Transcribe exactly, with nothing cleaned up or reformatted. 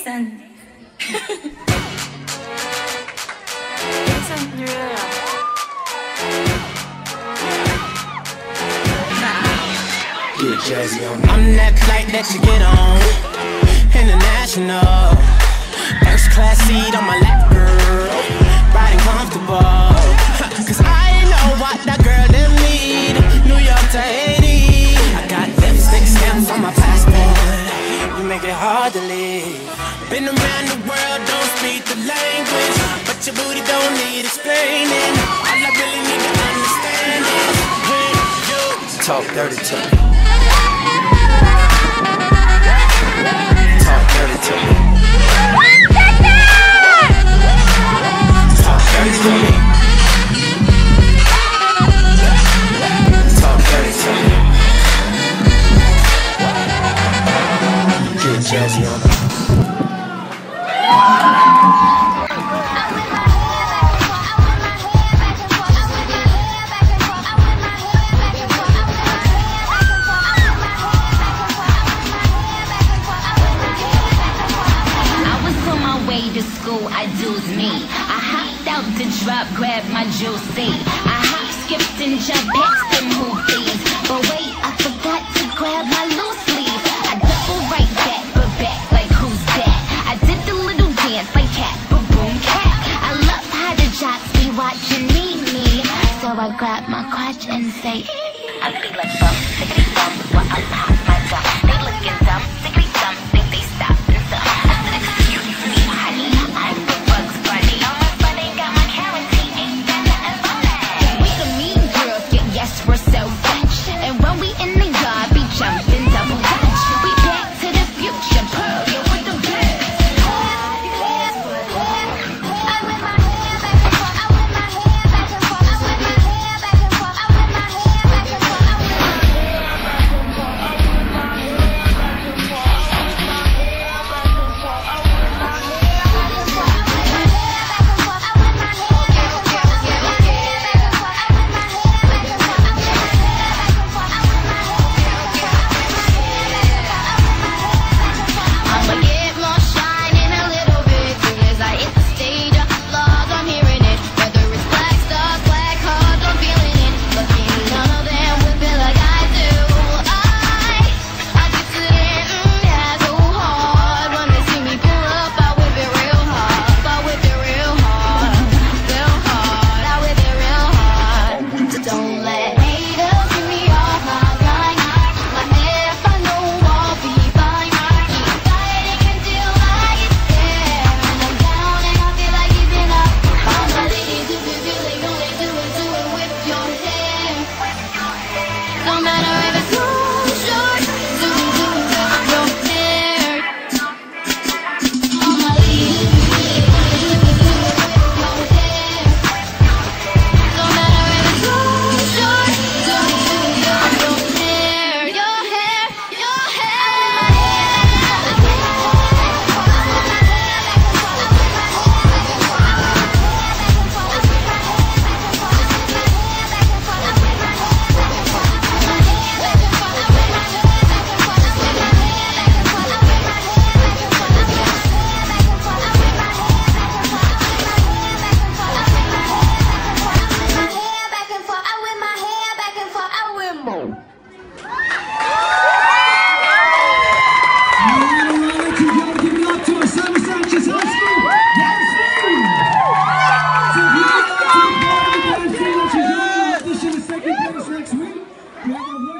Jason. Jason Derulo. Get jazzy on. I'm that flight that you get on. International. First class seat on my lap, girl. Riding comfortable. Cause I know what that girl them need. New York to Haiti. I got lipstick stamps on my passport. You make it hard to leave. Been around the world, don't speak the language, but your booty don't need explaining. All I really need to understand is when you talk dirty to me. Talk dirty to me. Talk dirty to me. Talk dirty to me. Get jazzy on me. To school, I do's me. I hopped out to drop, grabbed my juicy. I hop, skipped and jumped past them movies. But wait, I forgot to grab my loose sleeve. I double right back, but back like who's that? I did the little dance like cat, but boom cat. I love how the jocks be watching me, me. So I grab my crotch and say, I be like bum, tickety bum, while I pop my gum. They looking dumb, tickety dumb, think they stop and some. We're so French, and when we in the yard, we jumping double dutch. We back to the future, pearl, you with the best. Next week, we have a